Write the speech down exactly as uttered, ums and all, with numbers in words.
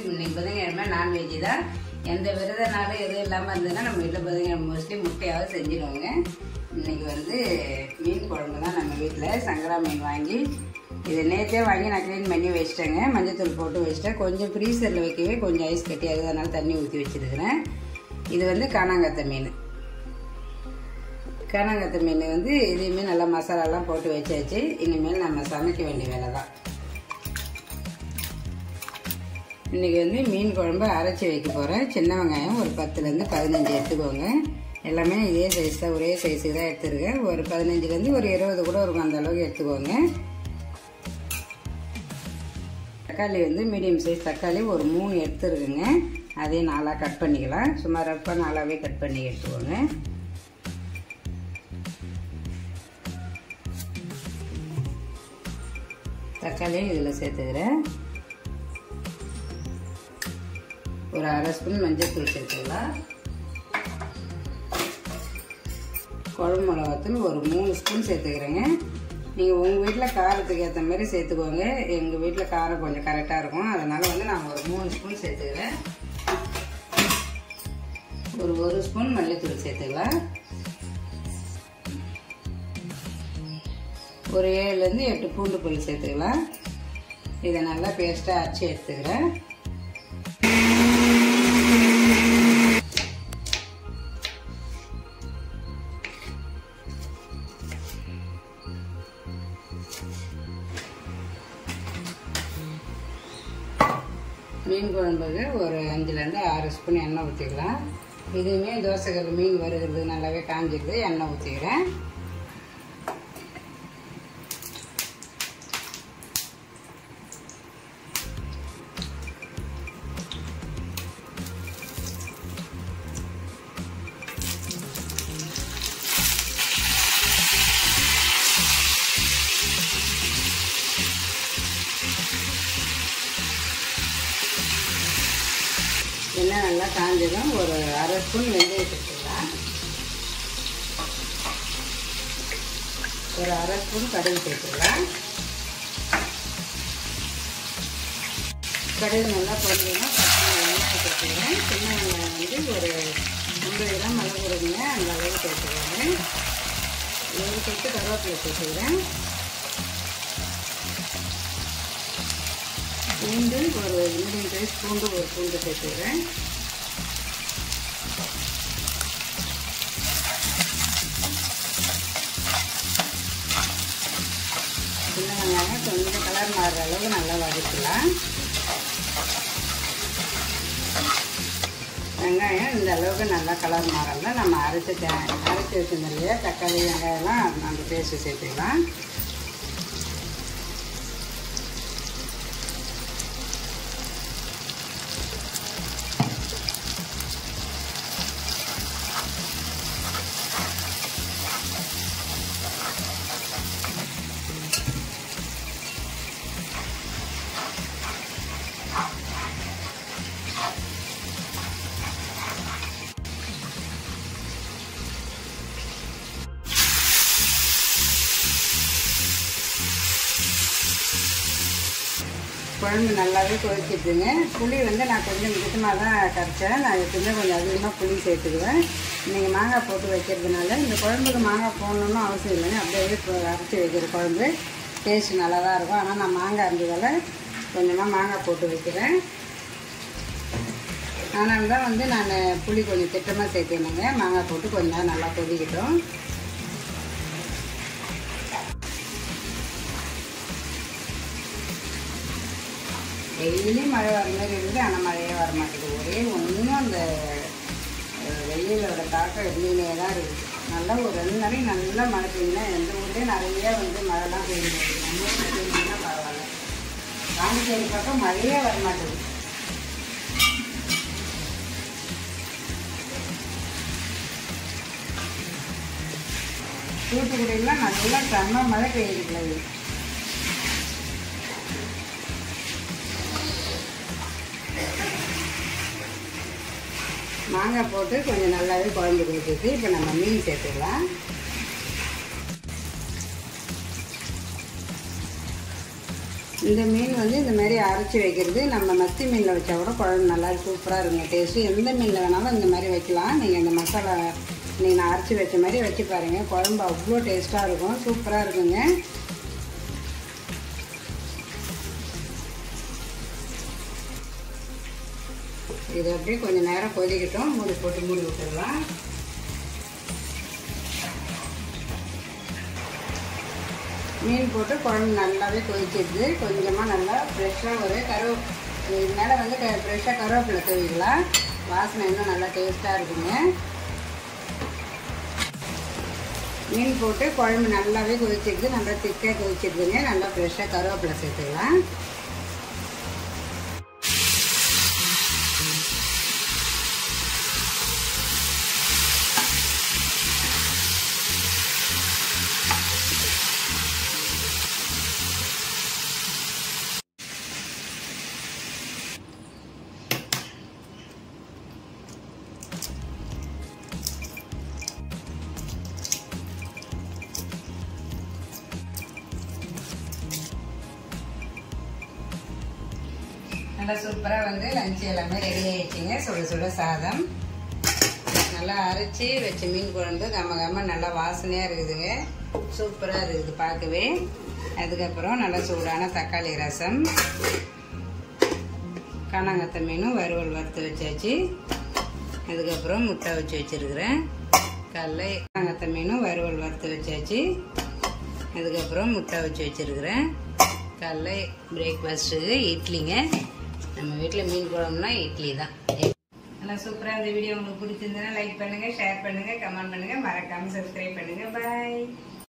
இன்னைக்கு புதன்கிழமை நான்வெஜ் தான். எந்த விரத நாளும் எதுவும் இல்லாமல் இருந்ததுன்னா நம்ம வீட்டில் புதன்கிழமை மோஸ்ட்லி முட்டையாவது செஞ்சிடுவாங்க. இன்னைக்கு வந்து மீன் குழம்பு தான். நம்ம வீட்டில் சங்கரா மீன் வாங்கி இதை நேற்றே வாங்கி நான் க்ளீன் பண்ணி வச்சிட்டேங்க. மஞ்சத்தூள் போட்டு வச்சுட்டேன். கொஞ்சம் ஃப்ரீசரில் வைக்கவே கொஞ்சம் ஐஸ் கட்டி ஆகுது, அதனால தண்ணி ஊற்றி வச்சுருக்கிறேன். இது வந்து காணாங்கத்தை மீன். காணாங்கத்தை மீன் வந்து இதையுமே நல்லா மசாலாலாம் போட்டு வச்சாச்சு. இனிமேல் நம்ம சமைக்க வேண்டிய வேலை தான். இன்றைக்கி வந்து மீன் குழம்பு அரைச்சி வைக்க போகிறேன். சின்ன வெங்காயம் ஒரு பத்துலேருந்து பதினஞ்சு எடுத்துக்கோங்க. எல்லாமே இதே சைஸ் தான், ஒரே சைஸுக்கு தான் எடுத்துருக்கேன். ஒரு பதினஞ்சுலேருந்து ஒரு இருபது கூட இருக்கும், அந்த அளவுக்கு எடுத்துக்கோங்க. தக்காளி வந்து மீடியம் சைஸ் தக்காளி ஒரு மூணு எடுத்துருக்குங்க. அதையும் நாளாக கட் பண்ணிக்கலாம். சும்மா ரப்பாக நாளாகவே கட் பண்ணி எடுத்துக்கோங்க. தக்காளியும் இதில் சேர்த்துக்கிறேன். ஒரு அரை ஸ்பூன் மஞ்சள் தூள் சேர்த்துக்கலாம். குழம்பு மிளகாத்தூள் ஒரு மூணு ஸ்பூன் சேர்த்துக்கிறேங்க. நீங்கள் உங்கள் வீட்டில் காரத்துக்கு ஏற்ற மாதிரி சேர்த்துக்கோங்க. எங்கள் வீட்டில் காரம் கொஞ்சம் கரெக்டாக இருக்கும், அதனால் வந்து நான் ஒரு மூணு ஸ்பூன் சேர்த்துக்கிறேன். ஒரு ஒரு ஸ்பூன் மல்லித்தூள் சேர்த்துக்கலாம். ஒரு ஏழுலேருந்து எட்டு பூண்டு பல் சேர்த்துக்கலாம். இதை நல்லா பேஸ்ட்டாக அரைச்சி எடுத்துக்கிறேன். மீன் குழம்புக்கு ஒரு அஞ்சுலேருந்து ஆறு ஸ்பூன் எண்ணெய் ஊற்றிக்கலாம். இதுவுமே தோசைக்கல் மீன் வறுக்கிறது நல்லாவே காஞ்சிடுது. எண்ணெய் ஊற்றிக்கிறேன். எண்ணெய் நல்லா காஞ்சதும் ஒரு அரை ஸ்பூன் வெந்தயம் சேர்த்துக்கலாம். ஒரு அரை ஸ்பூன் கடுகு சேர்த்துக்கலாம். கடுகு நல்லா பொரிஞ்சுன்னா வெங்காயம் சேர்த்துக்கிறேன். சின்ன வெங்காயம் வந்து ஒரு ஐம்பது கிராம் அளவு கொடுங்க, அந்த அளவு சேர்த்துக்கிறேன். ஒரு சேர்த்து கருவேப்பிலை சேர்த்துக்கிறேன். பூண்டு ஒரு மீடியம் சைஸ் பூண்டு ஒரு பூண்டு சேர்த்துக்கிறேன். சின்ன வெங்காயம் கொஞ்சம் கலர் மாறுற அளவுக்கு நல்லா வதக்கலாம். வெங்காயம் இந்த அளவுக்கு நல்லா கலர் மாறலாம். நம்ம அரைச்சி அரைச்சி வச்சிருந்தோம் இல்லையா, தக்காளி வெங்காயம்லாம் அந்த பேஸ்ட்டு சேர்த்துக்கலாம். குழம்பு நல்லாவே கொதிச்சிட்டுங்க. புளி வந்து நான் கொஞ்சம் மிதமாக தான் கரைச்சேன். நான் எப்பவுமே கொஞ்சம் அதிகமாக புளி சேர்த்துக்குவேன். நீங்கள் மாங்காய் போட்டு வைக்கிறதுனால இந்த குழம்புக்கு மாங்காய் போடணுன்னு அவசியம் இல்லைங்க. அப்படியே அரைச்சி வைக்கிற குழம்பு டேஸ்ட் நல்லா தான் இருக்கும். ஆனால் நான் மாங்காய் இருந்ததால் கொஞ்சமாக மாங்காய் போட்டு வைக்கிறேன். அதனால தான் வந்து நான் புளி கொஞ்சம் திட்டமாக சேர்த்துக்கணுங்க. மாங்காய் போட்டு கொஞ்ச நேரம் நல்லா கொதிக்கட்டும். டெய்லி மழை வர மாதிரி இருக்குது, ஆனால் மழையே வர மாட்டேங்குது. ஒரே ஒன்றும் அந்த வெயிலோட தாக்கம் எப்படின்னே தான் இருக்குது. நல்லா ஒரு ரெண்டு நாளைக்கு நல்லா மழை பெய்யுன்னா எந்த ஊர்லேயும் நிறையா வந்து மழைலாம் பெய்யுது. நம்ம ஊரில் பெய்யுதுன்னா பரவாயில்ல. பாண்டிச்சேரி பக்கம் மழையே வர மாட்டேங்குது. தூத்துக்குடியெல்லாம் நல்லா செம்ம மழை பெய்யுது. மாங்காய் போட்டு கொஞ்சம் நல்லாவே குழம்பு கொடுத்துட்டு இப்போ நம்ம மீன் சேர்த்துக்கலாம். இந்த மீன் வந்து இந்த மாதிரி அரைச்சி வைக்கிறது நம்ம மத்தி மீனில் வச்சா கூட குழம்பு நல்லா சூப்பராக இருக்குங்க டேஸ்ட்டு. எந்த மீனில் வேணாலும் இந்த மாதிரி வைக்கலாம். நீங்கள் இந்த மசாலா நீங்கள் நான் அரைச்சி வச்ச மாதிரி வச்சு பாருங்கள், குழம்பு அவ்வளோ டேஸ்ட்டாக இருக்கும், சூப்பராக இருக்குங்க. இது அப்படியே கொஞ்சம் நேரம் கொதிக்கட்டும், மூடி போட்டு மூடி விட்டுடலாம். மீன் போட்டு குழம்பு நல்லாவே கொதிச்சிடுது. கொஞ்சமாக நல்லா ஃப்ரெஷ்ஷாக ஒரு கருவே இது மேலே வந்து க ஃப்ரெஷ்ஷாக கருவேப்பிலை தூவிக்கலாம். வாசனை இன்னும் நல்லா டேஸ்ட்டாக இருக்குங்க. மீன் போட்டு குழம்பு நல்லாவே கொதிச்சிடுது, நல்லா திக்காக கொதிச்சிடுதுங்க. நல்லா ஃப்ரெஷ்ஷாக கருவேப்பிலை சேர்த்துக்கலாம். நல்லா சூப்பராக வந்து லஞ்சு எல்லாமே ரெடி ஆகிடுச்சிங்க. சுட சுட சாதம், நல்லா அரைச்சி வச்ச மீன் குழம்பு கம்ம கம்ம நல்லா வாசனையாக இருக்குதுங்க, சூப்பராக இருக்குது பார்க்கவே. அதுக்கப்புறம் நல்லா சூடான தக்காளி ரசம், காணாங்கத்தை மீனும் வறுவல் வறுத்து வச்சாச்சு. அதுக்கப்புறம் முட்டை வச்சு வச்சுருக்கிறேன். காலைல காணாங்கத்தை மீனும் வறுவல் வறுத்து வச்சாச்சு. அதுக்கப்புறம் முட்டை வச்சு வச்சுருக்கிறேன். காலைல பிரேக்ஃபாஸ்ட்டுக்கு இட்லிங்க. நம்ம வீட்டில் மீன் குழம்புனா இட்லி தான். நல்லா சூப்பராக இந்த வீடியோ உங்களுக்கு பிடிச்சிருந்ததுன்னா லைக் பண்ணுங்கள், ஷேர் பண்ணுங்கள், கமெண்ட் பண்ணுங்கள், மறக்காமல் சப்ஸ்கிரைப் பண்ணுங்கள். பாய்.